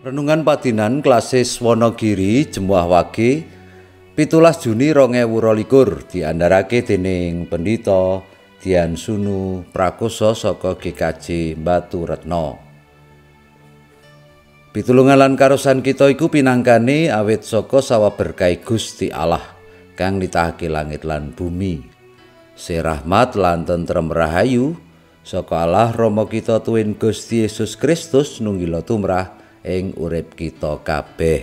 Renungan Padinan Klasis Wonogiri Jemuah Wage 17 Juni 2022 diandharake dening Pendhita Dian Sunu Prakoso saka GKJ Batu Retno. Pitulungan lan karosan kita iku pinangkane awit saka sawaberkahe Gusti Allah kang nitahake langit lan bumi. Serahmat lan tentrem rahayu saka Allah Rama kita tuwin Gusti Yesus Kristus nunggila tumrah ing urip kita kabeh.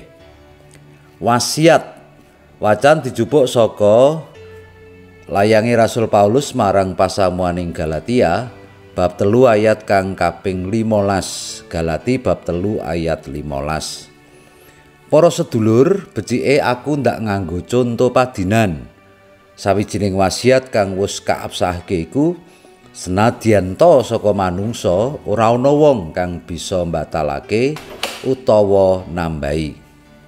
Wasiat wacan dijupuk saka layange Rasul Paulus marang pasamuaning Galatia bab 3 ayat kang kaping 15. Galati bab 3 ayat 15. Para sedulur, becike aku ndak nganggo conto padinan. Sawijining wasiat kang wis kaabsahke iku senadyan to saka manungsa ora ana wong kang bisa mbatalake utawa nambahi.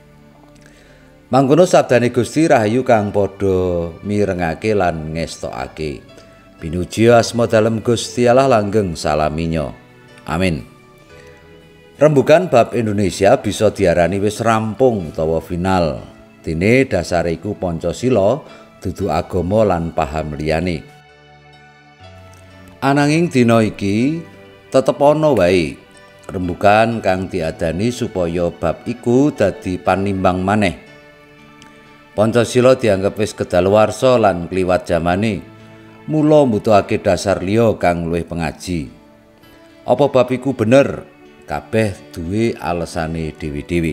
Mangkono sabdane Gusti rahayu kang padha mirengake lan ngestokake. Pinuji asma dalem Gusti Allah langgeng salaminyo. Amin. Rembugan bab Indonesia bisa diarani wis rampung utawa final. Dene dasare iku Pancasila dudu agama lan paham liyane. Ananging dina iki tetep ana wae rembugan kang diadani supaya bab iku dadi panimbang maneh. Pancasila dianggep wis kedaluwarsa lan kliwat jamane, mula mbutuhake dasar liya kang luwih pengaji. Apa bab iku bener? Kabeh duwe alesane dewi-dewi.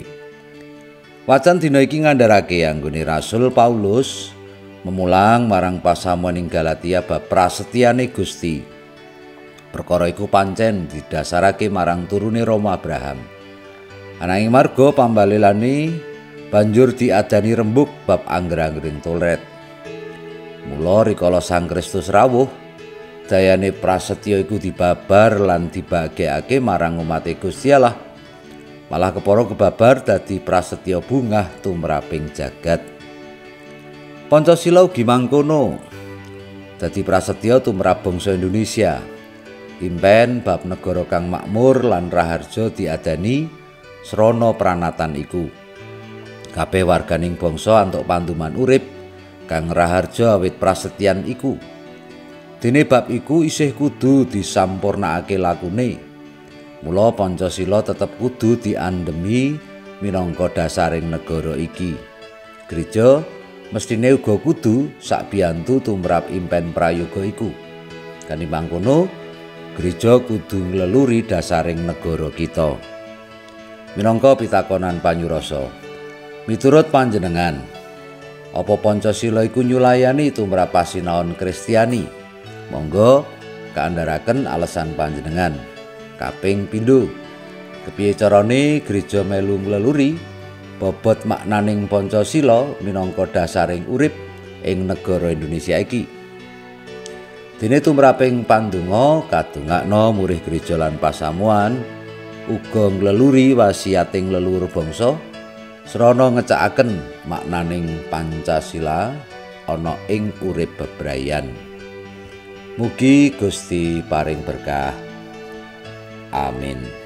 Wacan dina iki ngandharake anggone Rasul Paulus memulang marang pasamuaning Galatia bab prasetyane Gusti. Perkara iku pancen didasarake marang turune Rama Abraham. Ananging marga pambalelane banjur diadani rembug bab angger-anggering tolet. Mula rikala Sang Kristus rawuh, dayane prasetya iku dibabar lan dibagekake marang umat Gusti Allah. Malah kepara kebabar dadi prasetya bungah tumraping jagat. Pancasila ugi mangkono. Dadi prasetya tumrap bangsa Indonesia. Impen bab negara kang makmur lan raharja diadani srana pranatan iku. Kabeh warganing bangsa antuk panduman urip kang raharja awit prasetyan iku. Dene bab iku isih kudu disampurnakake lakune. Mula Pancasila tetep kudu diandemi minangka dasaring negara iki. Gereja mestine uga kudu sakbiyantu tumrap impen prayoga iku. Kanimbang kono, gereja kudu ngleluri dasaring negara kita. Minangka pitakonan panyurasa, miturut panjenengan, apa Pancasila iku nyulayani tumrap pasinaon Kristiani? Monggo kaandharaken alesan panjenengan. Kaping pindho, kepiye carane gereja melu ngleluri bobot maknaning Pancasila minangka dasaring urip ing negara Indonesia iki? Dene tumraping pandonga kadongakna murih gereja lan pasamuan uga ngleluri wasiating leluhur bangsa srana ngecakaken maknaning Pancasila ana ing urip bebrayan. Mugi Gusti paring berkah. Amin.